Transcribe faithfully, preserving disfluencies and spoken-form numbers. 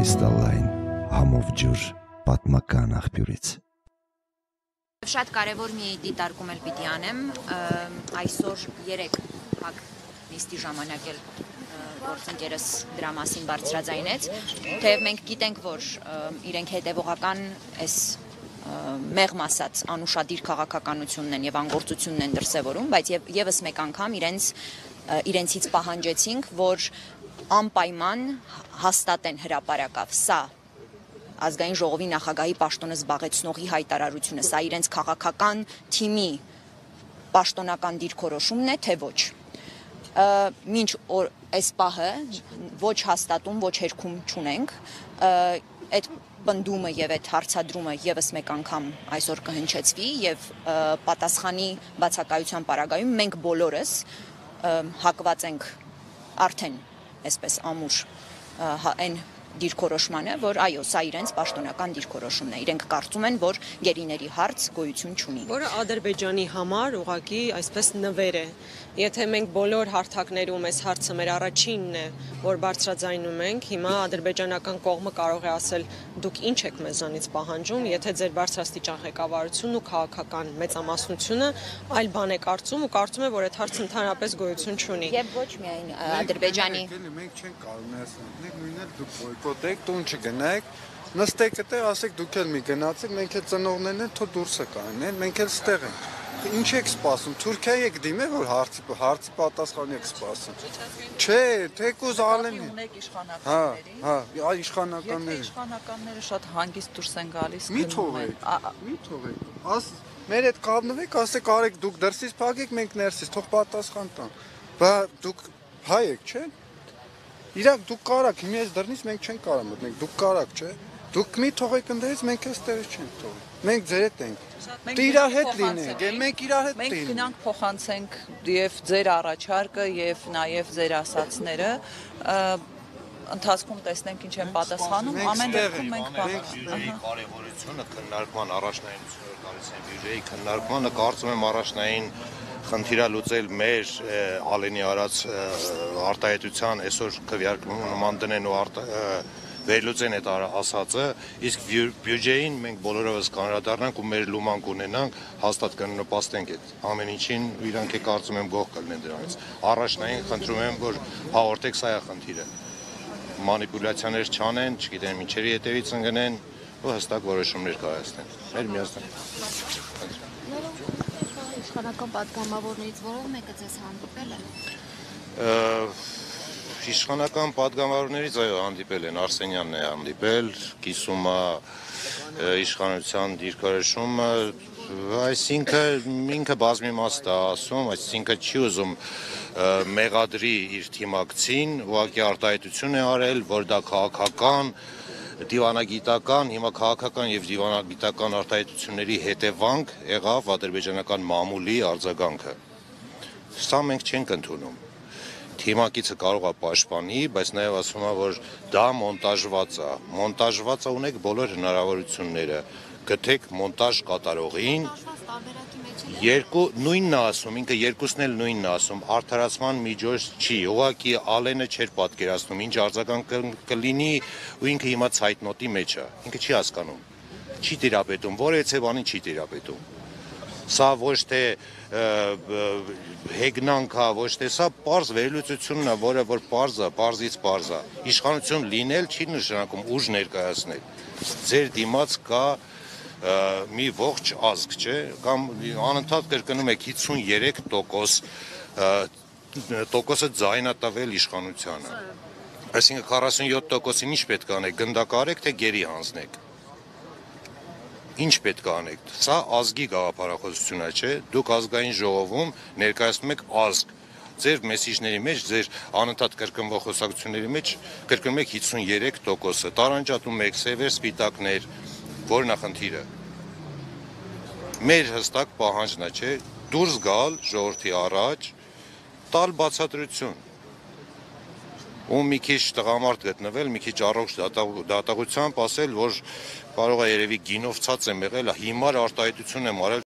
Կրիստալային համով ջուր պատմական աղբյուրից։ Շատ կարևոր մի դիտարկում էլ պիտի անեմ, այսօր երեք հակ նիստի ժամանակ էլ գործընկերս դրա մասին բարձրաձայնեց, թեև մենք գիտենք, որ իրենք հետևողական այս մեղմ ասած անուշադիր քաղաքականությունն են եւ անգործությունն են դրսեւորում, բայց եւս մեկ անգամ իրենց իրենցից պահանջեցինք, որ անպայման հաստատեն հրապարակավ սա ազգային ժողովի նախագահի պաշտոնը զբաղեցնողի հայտարարությունը, սա իրենց քաղաքական թիմի պաշտոնական դիրքորոշումն է, թե ոչ։ Մինչ այս պահը ոչ հաստատում, ոչ հերքում չունենք, այդ պնդումը եւ այդ հարցադրումը եւս մեկ անգամ այսօր կհնչեցվի եւ պատասխանի բացակայության պարագայում մենք բոլորս հակված ենք արդեն այսպես ամուր այն դիրքորոշմանը, որ այո, սա իրենց պաշտոնական դիրքորոշումն է։ Իրենք կարծում են, որ գերիների հարց գոյություն չունի։ Որը Ադրբեջանի համար ուղղակի այսպես նվեր է։ Եթե մենք բոլոր հարթակներում այս հարցը մեր առաջինն է, որ բարձրաձայնում ենք, հիմա ադրբեջանական կողմը կարող է ասել դուք ինչ եք մեզանից պահանջում, եթե ձեր բարձրաստիճան ղեկավարությունն ու քաղաքական մեծամասնությունը այլ բան է կարծում ու կարծում է, որ այդ հարցը ընդհանրապես գոյություն չունի։ Եվ ոչ միայն Ադրբեջանի մենք չենք կարող ասենք, նույնը դուք բոյկոտեք, տուն չգնաք, նստեք այդտեղ, ասեք դուք էլ մի գնացեք, մենք էլ ծնողներն են, թո դուրսը կանեն, մենք էլ ստեղ ենք։ Ինչ եք սպասում, Թուրքիայի եք դիմել, որ հարցի հարցի պատասխան եք սպասում։ Չէ, թեկուզ ալենի։ Հա, հա, այ իշխանականները։ Եթե իշխանականները շատ հանգիստ դուրս են գալիս, մի թողեք, մի թողեք։ Աս մեր հետ կապնվեք, ասեք արեք դուք դրսից փակեք, մենք ներսից, թող պատասխան տան։ Բա դուք հայ եք, չէ՞։ Իրակ դուք կարաք, հիմա այս դռնից մենք չենք կարող մտնենք, դուք կարաք, չէ՞։ Դուք մի թողեք ընդերից, մենք էստեղից չենք թողի։ Մենք ձեր հետ ենք։ Դե իրար հետ լինենք, մենք իրար հետ մենք գնանք փոխանցենք եւ ձեր առաջարկը եւ նաեւ ձեր ասացները, ընթացքում տեսնենք ինչ են պատասխանում, ամեն դեպքում մենք բյուջեի կարևորությունը քննարկման առաջնայինությունը գալիս են բյուջեի քննարկմանը, կարծում եմ առաջնային խնդիրը լուծել մեր Ալենի արած արտահայտության այսօր քվեարկման դնեն ու վերլուծեն այդ ասածը, իսկ բյուջեին մենք բոլորովս կանրադառնանք ու մեր լումանք ունենանք, հաստատ կնպաստենք այդ ամեն ինչին, իրանք է կարծում եմ գող կլինեն դրանից։ Առաջնային խնդրում եմ, որ հաղորդեք սա է խնդիրը։ Մանիպուլյացիաներ չանեն, չգիտեմ ինչերի հետևից ընկնեն ու հստակ որոշումներ կայացնեն։ Մեր միասին։ Իշխանական պատգամավորներից որով մեկը ձեզ հանդիպել է։ Իշխանական պատգամավորներից այո հանդիպել են, Արսենյանն է հանդիպել, կիսում է իշխանության դիրքորոշումը, այսինքն ինքը բազմիմաստ է ասում, այսինքն չի ուզում մեղադրի իր թիմակցին, ուղղակի արտահայտություն է արել, որ դա քաղաքական, դիվանագիտական, հիմա քաղաքական եւ դիվանագիտական արտահայտությունների հետևանք եղավ ադրբեջանական մամուլի արձագանքը։ Սա մենք չենք ընդունում։ Թիմակիցը կարող է պաշտպանի, բայց նաև ասում է, որ դա մոնտաժված է։ Մոնտաժված է, ունեք բոլոր հնարավորությունները, գտեք մոնտաժ կատարողին, երկու նույնն է ասում, ինքը երկուսն էլ նույնն է ասում, արդարացման միջոց չի, ուղղակի Ալենը չէր պատկերացնում, ինչ արձագանք կլինի ու ինքը հիմա ցայտնոտի մեջ է, ինքը չի հասկանում, չի տիրապետում, որևէ բանի չի տիրապետում։ Սա ոչ թե հեգնանք է, ոչ թե սա պարզ վերլուծությունն է, որը որ պարզ է, պարզից պարզ է։ Իշխանություն լինել չի նշանակում ուժ ներկայացնել։ Ձեր դիմաց կա մի ողջ ազգ, չէ, կամ անընդհատ կրկնում եք հիսուններեք տոկոս տոկոսը ձայն է տվել իշխանությանը։ Այսինքն քառասունյոթ տոկոսին ինչ պետք է անեք, գնդակարեք, թե գերի հանձնեք։ Ինչ պետք է անեք, սա ազգի գաղափարախոսությունը չէ, դուք ազգային ժողովում ներկայացնում եք ազգ, ձեր մեսիջների մեջ, ձեր անընդհատ կրկնվող խոսակցությունների մեջ կրկնում եք հիսուններեք տոկոսը, տարանջատում եք սևեր սպիտակներ, որն է խնդիրը։ Մեր հստակ պահանջն է, չէ, դուրս գալ ժողովրդի առաջ, տալ բացատրություն։ Ու մի քիչ տղամարդ գտնվել, մի քիչ առողջ դատողությամբ ասել, որ կարող է երևի գինով ցած եմ եղել, հիմար արտահայտություն եմ արել